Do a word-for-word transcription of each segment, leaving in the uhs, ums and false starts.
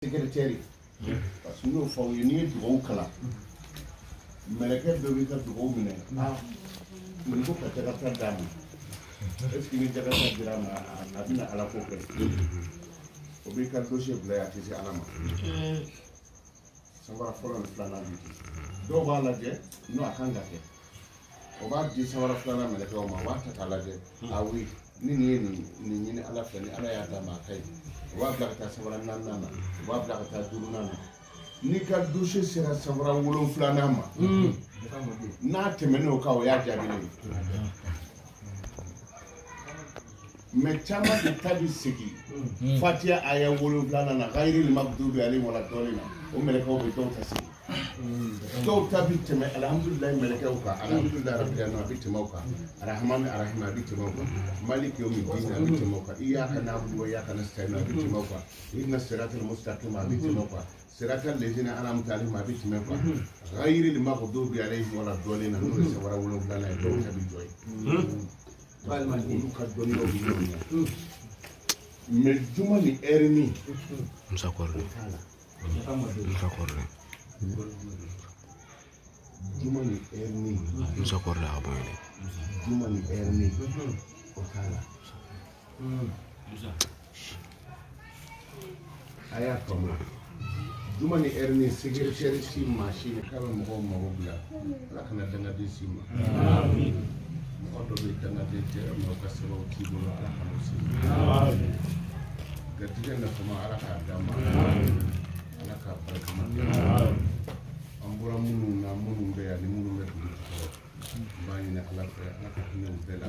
secrétaire parce que nous faut ni dugawu kala meleke do bi ka dugawu minɛ ah mun ko ka jaga ta dama est-ce que ni jaga ta dira ma a bina ala ko kɛ o bi ka dossier bila ya tisi ala ma sambara fɔlɔ ni filanan bi dɔw b'a lajɛ n'o a kan ka kɛ o b'a di sambara filanan melekɛw ma o b'a ta k'a lajɛ ah oui ni nin ye nin nin ɲini ala fɛ ni ala y'a d'a ma a ka ɲi o b'a bila ka taa samara naaninan na o b'a bila ka taa duurunan na n'i ka dossier sera samara wolonfilanan ma n'a tɛmɛn'o kan o y'a jaabi ne ye mais caman de ta bi segin fatiya aya wolonfilanan na ghayril maghdubi alayhim wala dɔɔnin na o mɛlɛkɛw bɛ dɔw ta segin dɔw ta bi tɛmɛ alhamdulilayi mɛlɛkɛw kan alhamdulilayi rabbil alamin a bi tɛmɛ o kan arahmani arahim a bi tɛmɛ o kan maliki yawmi din a bi tɛmɛ o kan iyyaka na'budu wa iyyaka nasta'in a bi tɛmɛ o kan ihdinas siratal mustaqim a bi tɛmɛ o kan siratal ladzina an'amta alayhim a bi tɛmɛ o kan ghayril maghdubi alayhim wala dɔɔnin na n'o ye samara wolonfilanan ye dɔw ta bi jɔ ye olu ka dɔnniyaw bi ɲɔgɔn ɲɛ mais juma ni heure ni Musa Kɔrɔlen Musa Kɔrɔlen juma ni heure ni Musa Kɔrɔlen a bɔ yen juma ni heure ni o t'a la a y'a faamu juma ni heure ni secrétaire si machine k'a bɛ mɔgɔw mago bila ala kana dangaden si ma mɔgɔ dɔ bɛ dangaden tɛ mɔgɔ ka sababu k'i bolo ala kana se garijɛgɛ nafama ala k'a d'a ma ala k'a barikama an bɔra minnu na minnu bɛ yan ni minnu bɛ dugu jukɔrɔ n b'a ɲini ala fɛ ala ka hinɛ u bɛɛ la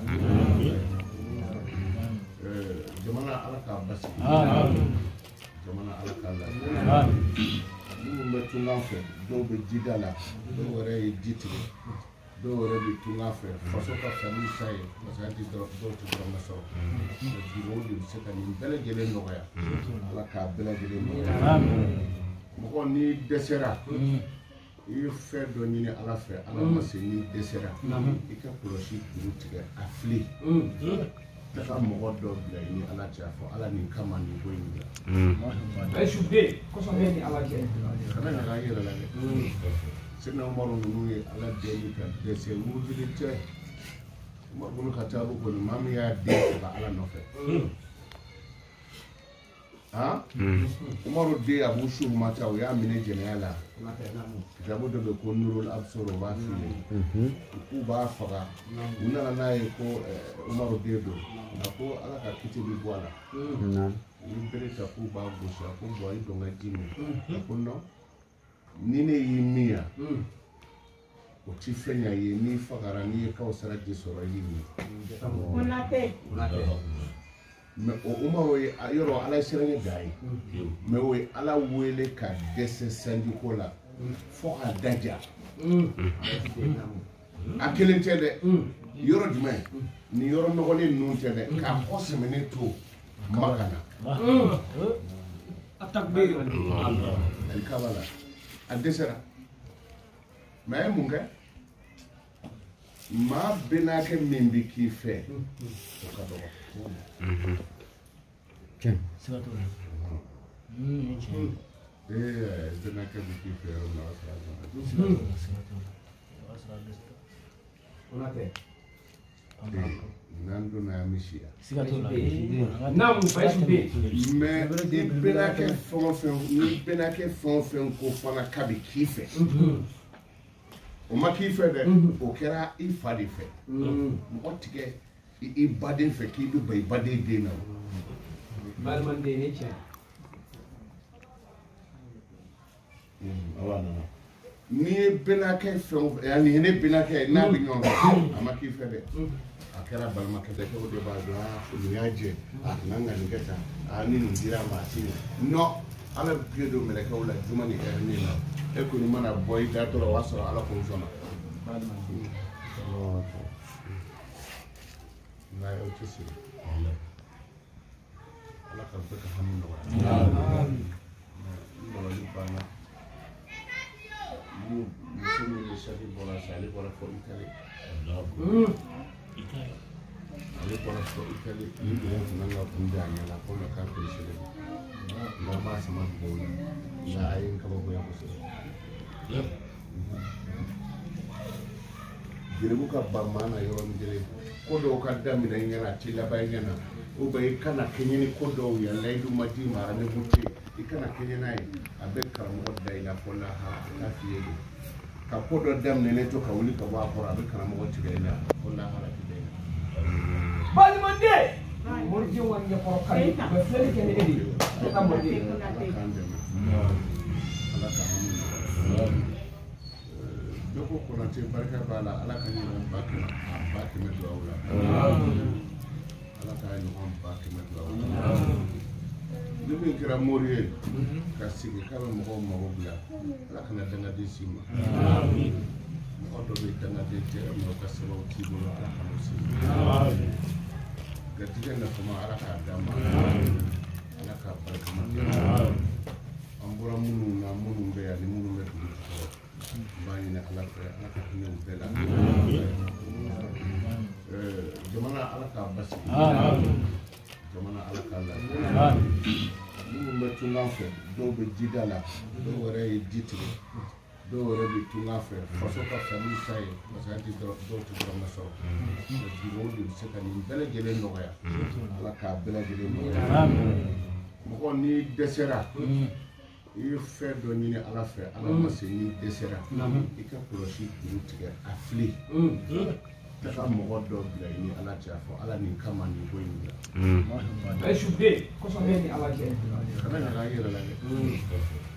jamana ala k'a basigi jamana ala k'a lafiya minnu bɛ tungan fɛ dɔw bɛ jida la dɔw yɛrɛ ye ji tigɛ dɔw yɛrɛ bɛ tungan fɛ faso ka fisa sa ye parce que an tɛ dɔw tɛ dɔrɔmɛ sɔrɔ dugawu de bɛ se ka nin bɛɛ lajɛlen nɔgɔya ala k'a bɛɛ lajɛlen nɔgɔya mɔgɔ n'i dɛsɛra i ye fɛn dɔ ɲini ala fɛ ala ma se n'i dɛsɛra i ka kɔlɔsi kuru tigɛ a fili ka ka mɔgɔ dɔ bila i ni ala cɛ fɔ ala nin kama nin ko in bila ayisuden kɔsɔbɛ ni ala cɛ kana ɲaga i yɛrɛ la dɛ sɛnɛ umaru ninnu ye ala deli ka dɛsɛ wurudili tɛ umaru ka taa u kɔni maa min y'a den ka ala nɔfɛ han umaru den abu shuhmata o y'a minɛ jɛnɛya la kitabu dɔ bɛ ko nurul absar o b'a fili k'u b'a faga u nana n'a ye ko umaru den don a ko ala ka kiti bi bɔ a la u ye bere ta k'u b'a gosi a ko bɔn i dɔn ka ji min a ko non ni ne y'i min yan o ti fɛn ɲa ye n'i fagara n'i ye kawusara ji sɔrɔ i y'i min mais o umaru ye yɔrɔ ala ye siranɲɛ da ye mais o ye ala wele ka dɛsɛ sanjiko la fo a daja a kelen tɛ dɛ yɔrɔ jumɛn ni yɔrɔ nɔgɔlen ninnu tɛ dɛ k'a kɔ sɛmɛnen to makana alikaba la a dɛsɛra mais a ye mun kɛ maa bɛɛ n'a kɛ min bɛ k'i fɛ o ka dɔgɔ Ken. Eh, bɛɛ n'a kɛ min k'i fɛ yɔrɔ min na n'an donna yan bɛ si yan mais i bɛɛ n'a kɛ fɛn o fɛn ni bɛɛ n'a kɛ fɛn o fɛn ko fana k'a bɛ k'i fɛ o ma k'i fɛ dɛ o kɛra i fa de fɛ mɔgɔ tigɛ i baden fɛ k'i bɛ ban i baden den na balimanden ne tiɲɛ n'i ye bɛnakɛ fɛn ani ne bɛnakɛ n'a bɛ ɲɔgɔn fɛ a ma k'i fɛ dɛ a kɛra balimakɛ dɛ o de b'a dɔn aa nin y'a jɛ a kana ŋa nin kɛ tan aa ni nin dira a ma a ti ɲɛ non ala bɛ pied don mɛlɛkɛw la juma ni ɛri ne la e kɔni mana bɔ i da dɔrɔn o b'a sɔrɔ ala k'o sɔnna nka o tɛ se ala ka bɛɛ ka hami nɔgɔya nɔgɔli banna ni muso min ye saki bɔra sa ale bɔra fɔ itali ale bɔra fɔ itali ni dɔgɔ tun kan ka kun di a ɲɛ la ko mɛ k'a peresele nka b'a sama bɔ a ye n kabakoya kosɛbɛ. Jelibu ka ban maa na yɔrɔnin kelen ko dɔw ka daminɛ i ɲɛna a tɛ laban i ɲɛna ou bien i kana kɛɲɛ ni ko dɔw ye layidu ma d'i ma rendez-vous tɛ yen i kana kɛɲɛ n'a ye a bɛ karamɔgɔ da i la fɔ lahara a t'a f'i ye de ka ko dɔ daminɛlen to ka wuli ka bɔ a kɔrɔ a bɛ karamɔgɔ tigɛ i la fɔ lahara tɛ da i la. Balimande moridenw ka ɲɛkɔrɔ ka di u bɛ filɛli kɛ ni e de ye e ka mɔden. Ala k'an dɛmɛ Ala ka hami nɔgɔya. Dɔ ko Konate barika b'a la Ala ka ɲɔgɔn ba kɛmɛ a ba kɛmɛ dugawu la. Ala ka ɲɔgɔn ba kɛmɛ dugawu la. Ni min kɛra mori ye ka sigi k'a bɛ mɔgɔw mago bila Ala kana dangaden s'i ma. Mɔgɔ dɔ bɛ dangaden tɛ mɛ o ka sababu t'i bolo Ala kan'o s'i ma. Garijɛgɛ nafama Ala k'a d'a ma. Ala k'a barikama kɛ. An bɔra minnu na minnu bɛ yan ni minnu bɛ dugu jukɔrɔ. N b'a ɲini Ala fɛ Ala ka hinɛ u bɛɛ la. Jamana Ala k'a basigi. Jamana Ala k'a lafiya. Minnu bɛ tungan fɛ dɔw bɛ jida la dɔw yɛrɛ ye ji tigɛ dɔw yɛrɛ bɛ tungan fɛ faso ka famille ta ye parce que an tɛ dɔw tɛ dɔrɔmɛ sɔrɔ. Dugawu de bɛ se ka nin bɛɛ lajɛlen nɔgɔya Ala k'a bɛɛ lajɛlen nɔgɔya. Mɔgɔ n'i dɛsɛra i ye fɛn dɔ ɲini Ala fɛ Ala ma se n'i dɛsɛra i ka kɔlɔsi juru tigɛ a fili ka taa mɔgɔ dɔ bila i ni Ala cɛ fɔ Ala nin kama nin ko in bila. Ayi su den kɔsɔn ne ni Ala cɛ. Kana ɲaga i yɛrɛ la dɛ.